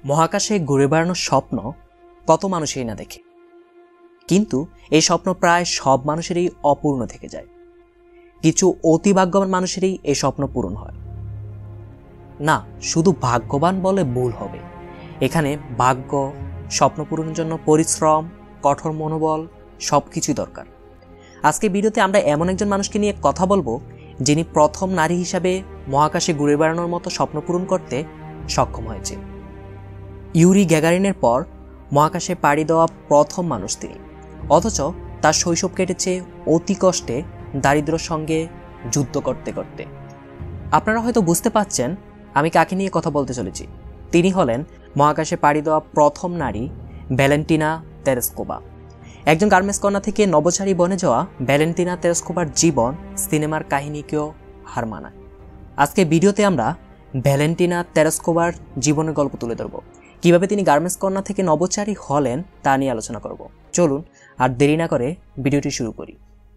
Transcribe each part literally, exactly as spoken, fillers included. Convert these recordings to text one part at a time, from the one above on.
মহাকাশে ঘুরে বেড়ানোর স্বপ্ন কত মানুষই না দেখে, কিন্তু এই স্বপ্ন প্রায় সব মানুষেরই অপূর্ণ থেকে যায়। কিছু অতি ভাগ্যবান মানুষেরই এই স্বপ্ন পূরণ হয়। না, শুধু ভাগ্যবান বলে ভুল হবে। এখানে ভাগ্য, স্বপ্ন পূরণের জন্য পরিশ্রম, কঠোর মনোবল সব কিছুই দরকার। আজকে ভিডিওতে আমরা এমন একজন মানুষকে নিয়ে কথা বলবো যিনি প্রথম নারী হিসাবে মহাকাশে ঘুরে বেড়ানোর মতো স্বপ্ন পূরণ করতে সক্ষম হয়েছে। ইউরি গ্যাগারিনের পর মহাকাশে পাড়ি দেওয়া প্রথম মানুষ তিনি, অথচ তার শৈশব কেটেছে অতি কষ্টে দারিদ্র্যের সঙ্গে যুদ্ধ করতে করতে। আপনারা হয়তো বুঝতে পারছেন আমি কাকে নিয়ে কথা বলতে চলেছি। তিনি হলেন মহাকাশে পাড়ি দেওয়া প্রথম নারী ভ্যালেন্টিনা তেরেস্কোভা। একজন গার্মেন্টস কন্যা থেকে নভোচারী বনে যাওয়া ভ্যালেন্টিনা তেরেস্কোভার জীবন সিনেমার কাহিনীকেও হার মানায়। আজকে ভিডিওতে আমরা ভ্যালেন্টিনা তেরেস্কোভার জীবনের গল্প তুলে ধরব। কিভাবে তিনি গার্মেন্টস কন্যা থেকে নভোচারী হলেন তা নিয়ে আলোচনা করব। চলুন আর দেরি না করে ভিডিওটি শুরু করি।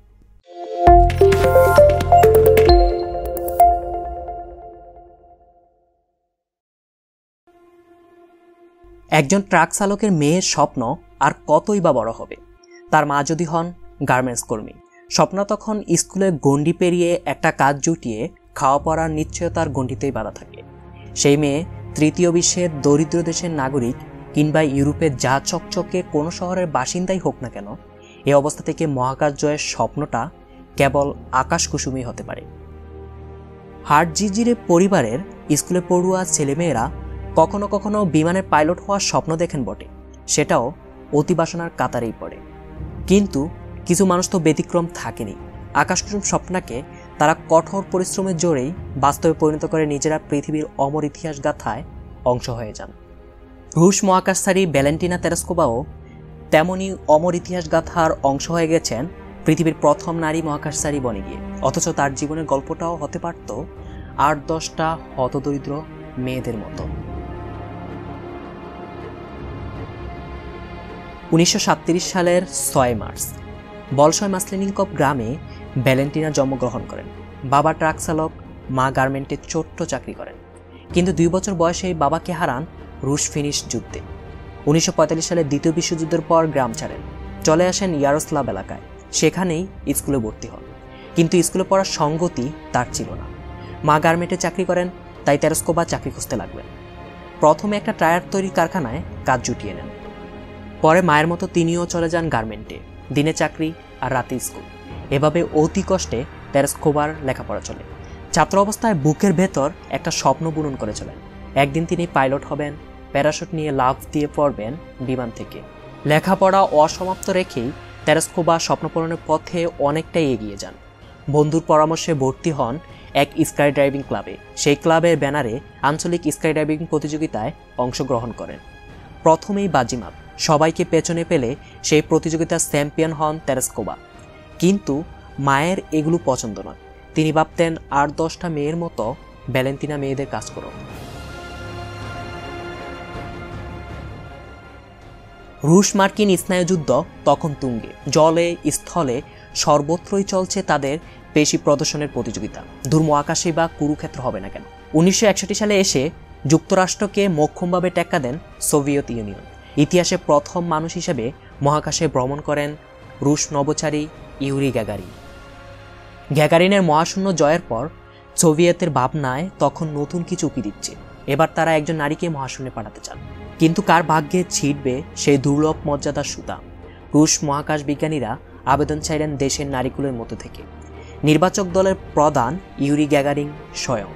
একজন ট্রাক চালকের মেয়ের স্বপ্ন আর কতই বা বড় হবে। তার মা যদি হন গার্মেন্টস কর্মী, স্বপ্ন তখন স্কুলের গণ্ডি পেরিয়ে একটা কাজ জুটিয়ে খাওয়া পড়ার নিশ্চয়তার গণ্ডিতেই বাঁধা থাকে। সেই মেয়ে তৃতীয় বিশ্বের দরিদ্র দেশের নাগরিক কিংবা ইউরোপের যা চকচকে কোনো শহরের বাসিন্দাই হোক না কেন, এই অবস্থা থেকে মহাকাশ জয়ের স্বপ্নটা কেবল আকাশকুসুমই হতে পারে। হার্ট জিজিরে পরিবারের স্কুলে পড়ুয়া ছেলেমেয়েরা কখনো কখনো বিমানের পাইলট হওয়ার স্বপ্ন দেখেন বটে, সেটাও অতিবাসনার কাতারেই পড়ে। কিন্তু কিছু মানুষ তো ব্যতিক্রম থাকেনি। আকাশকুসুম স্বপ্নকে তারা কঠোর পরিশ্রমের জোরেই বাস্তবে পরিণত করে নিজেরা পৃথিবীর অমর ইতিহাস গাথায় অংশ হয়ে যান। রুশ মহাকাশচারী ভ্যালেন্টিনা তেরেস্কোভাও তেমনই অমর ইতিহাস গাথার অংশ হয়ে গেছেন পৃথিবীর প্রথম নারী মহাকাশচারী বনে গিয়ে। অথচ তার জীবনের গল্পটাও হতে পারত আট দশটা হতদরিদ্র মেয়েদের মতো। উনিশশো সাতত্রিশ সালের ছয় মার্চ বলশয় মাসলেনিকভ গ্রামে ভ্যালেন্টিনা জন্মগ্রহণ করেন। বাবা ট্রাক চালক, মা গার্মেন্টে ছোট্ট চাকরি করেন। কিন্তু দুই বছর বয়সেই বাবাকে হারান রুশ ফিনিশ যুদ্ধে। উনিশশো পঁয়তাল্লিশ সালে দ্বিতীয় বিশ্বযুদ্ধের পর গ্রাম ছাড়েন, চলে আসেন ইয়ারোস্লাভ এলাকায়। সেখানেই স্কুলে ভর্তি হন। কিন্তু স্কুলে পড়ার সঙ্গতি তার ছিল না। মা গার্মেন্টে চাকরি করেন, তাই তেরেস্কোভা চাকরি খুঁজতে লাগলেন। প্রথমে একটা টায়ার তৈরির কারখানায় কাজ জুটিয়ে নেন। পরে মায়ের মতো তিনিও চলে যান গার্মেন্টে, দিনে চাকরি আর রাতে স্কুল। এভাবে অতি কষ্টে তেরেস্কোভার লেখাপড়া চলে। ছাত্র অবস্থায় বুকের ভেতর একটা স্বপ্ন বুনন করে চলেন। একদিন তিনি পাইলট হবেন, প্যারাশুট নিয়ে লাফ দিয়ে পড়বেন বিমান থেকে। লেখাপড়া অসমাপ্ত রেখেই তেরেস্কোভা স্বপ্নপূরণের পথে অনেকটাই এগিয়ে যান। বন্ধুর পরামর্শে ভর্তি হন এক স্কাই ড্রাইভিং ক্লাবে। সেই ক্লাবের ব্যানারে আঞ্চলিক স্কাই ড্রাইভিং প্রতিযোগিতায় অংশগ্রহণ করেন। প্রথমেই বাজিমাত, সবাইকে পেছনে পেলে সেই প্রতিযোগিতার চ্যাম্পিয়ন হন তেরেস্কোভা। কিন্তু মায়ের এগুলো পছন্দ নয়। তিনি ভাবতেন আর দশটা মেয়ের মতো ভ্যালেন্টিনা মেয়েদের কাজ করো। রুশ মার্কিন স্নায়ুযুদ্ধ তখন তুঙ্গে। জলে স্থলে সর্বত্রই চলছে তাদের পেশি প্রদর্শনের প্রতিযোগিতা। দূর মহাকাশে বা কুরুক্ষেত্র হবে না কেন। উনিশশো একষট্টি সালে এসে যুক্তরাষ্ট্রকে মোক্ষমভাবে টেক্কা দেন সোভিয়েত ইউনিয়ন। ইতিহাসে প্রথম মানুষ হিসেবে মহাকাশে ভ্রমণ করেন রুশ নভোচারী ইউরি গ্যাগারিন। গ্যাগারিনের মহাশূন্য জয়ের পর সোভিয়েতের ভাবনায় তখন নতুন কিছু উকি দিচ্ছে। এবার তারা একজন নারীকে মহাশূন্যে পাঠাতে চান। কিন্তু কার ভাগ্যে ছিটবে সেই দুর্লভ মর্যাদার সুতা? রুশ মহাকাশ বিজ্ঞানীরা আবেদন চাইলেন দেশের নারীকুলের মতো থেকে। নির্বাচক দলের প্রধান ইউরি গ্যাগারিন স্বয়ং।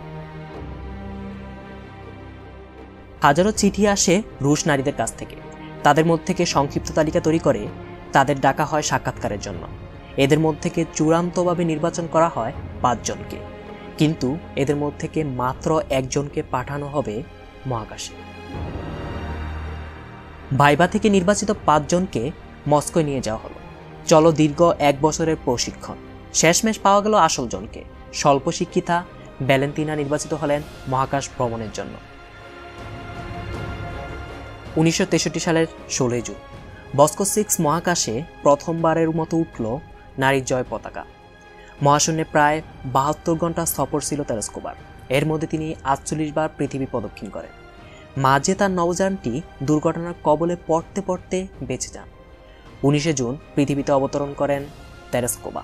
হাজারো চিঠি আসে রুশ নারীদের কাছ থেকে। তাদের মধ্যে থেকে সংক্ষিপ্ত তালিকা তৈরি করে তাদের ডাকা হয় সাক্ষাৎকারের জন্য। এদের মধ্যে থেকে চূড়ান্তভাবে নির্বাচন করা হয় পাঁচজনকে। কিন্তু এদের মধ্যে থেকে মাত্র একজনকে পাঠানো হবে মহাকাশে। ভাইবা থেকে নির্বাচিত পাঁচজনকে মস্কোয় নিয়ে যাওয়া হলো। চলো দীর্ঘ এক বছরের প্রশিক্ষণ। শেষমেশ পাওয়া গেল আসল জনকে। স্বল্প শিক্ষিতা ভ্যালেন্টিনা নির্বাচিত হলেন মহাকাশ ভ্রমণের জন্য। উনিশশো তেষট্টি সালের ষোলোই জুন বস্কো সিক্স মহাকাশে প্রথমবারের মতো উঠল নারীর জয় পতাকা। মহাশূন্যে প্রায় বাহাত্তর ঘন্টা সফর ছিল তেরেস্কোভার। এর মধ্যে তিনি আটচল্লিশ বার পৃথিবী প্রদক্ষিণ করেন। মাঝে তার নবযানটি দুর্ঘটনার কবলে পড়তে পড়তে বেঁচে যান। উনিশে জুন পৃথিবীতে অবতরণ করেন তেরেস্কোভা।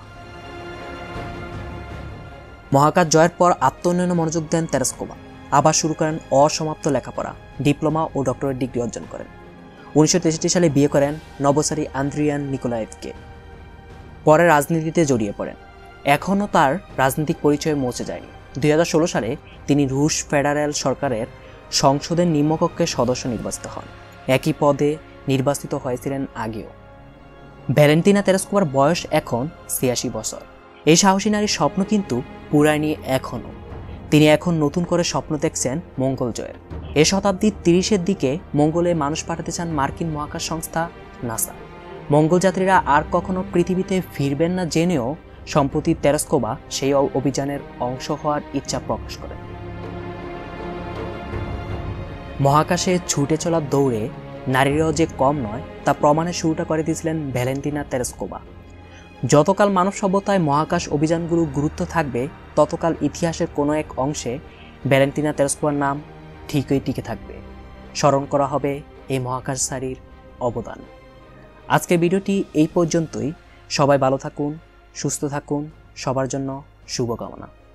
মহাকাশ জয়ের পর আত্মোন্নয়নে মনোযোগ দেন তেরেস্কোভা। আবার শুরু করেন অসমাপ্ত লেখাপড়া, ডিপ্লোমা ও ডক্টরেট ডিগ্রি অর্জন করেন। উনিশশো তেষট্টি সালে বিয়ে করেন নভোচারী আন্দ্রিয়ান নিকোলায়েভকে। পরে রাজনীতিতে জড়িয়ে পড়েন। এখনও তার রাজনৈতিক পরিচয় মুছে যায়নি। দুই হাজার ষোলো সালে তিনি রুশ ফেডারেল সরকারের সংসদের নিম্নকক্ষের সদস্য নির্বাচিত হন। একই পদে নির্বাচিত হয়েছিলেন আগেও। ভ্যালেন্টিনা তেরেস্কোভার বয়স এখন ছিয়াশি বছর। এই সাহসী নারীর স্বপ্ন কিন্তু পুরায়নি এখনও। তিনি এখন নতুন করে স্বপ্ন দেখছেন মঙ্গল জয়ের। এ শতাব্দীর তিরিশের দিকে মঙ্গলে মানুষ পাঠাতে চান মার্কিন মহাকাশ সংস্থা নাসা। মঙ্গলযাত্রীরা আর কখনো পৃথিবীতে ফিরবেন না জেনেও সম্প্রতি তেরেস্কোভা সেই অভিযানের অংশ হওয়ার ইচ্ছা প্রকাশ করেন। মহাকাশে ছুটে চলার দৌড়ে নারীরাও যে কম নয় তা প্রমাণের শুরুটা করে দিয়েছিলেন ভ্যালেন্টিনা তেরেস্কোভা। যতকাল মানব সভ্যতায় মহাকাশ অভিযানগুলোর গুরুত্ব থাকবে, ততকাল ইতিহাসের কোনো এক অংশে ভ্যালেন্টিনা তেরেস্কোভার নাম ঠিকই টিকে থাকবে। স্মরণ করা হবে এই মহাকাশচারীর অবদান। আজকের ভিডিওটি এই পর্যন্তই। সবাই ভালো থাকুন, সুস্থ থাকুন, সবার জন্য শুভকামনা।